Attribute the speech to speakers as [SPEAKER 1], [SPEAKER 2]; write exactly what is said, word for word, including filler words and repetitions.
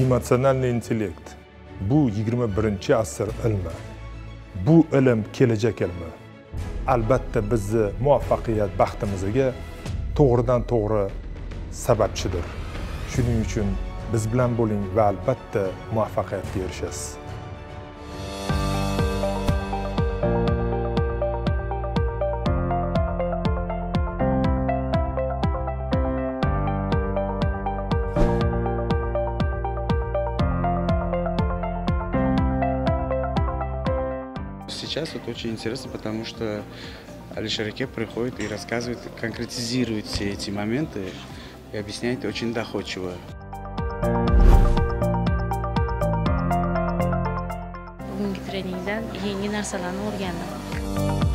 [SPEAKER 1] Emotsional intellekt. Bu yigirma birinchi asr ilmi. Bu ilm kelajak ilmi. Albatta bizni muvaffaqiyat baxtimizga to'g'ridan to'g'ri sababchidir. Shuning uchun biz bilan bo'ling va albatta muvaffaqiyatga erishasiz.
[SPEAKER 2] Сейчас это очень интересно, потому что Алишер Аке приходит и рассказывает, конкретизирует все эти моменты и объясняет очень доходчиво.
[SPEAKER 3] Bugungi treningdan yangi narsalarni o'rgandim.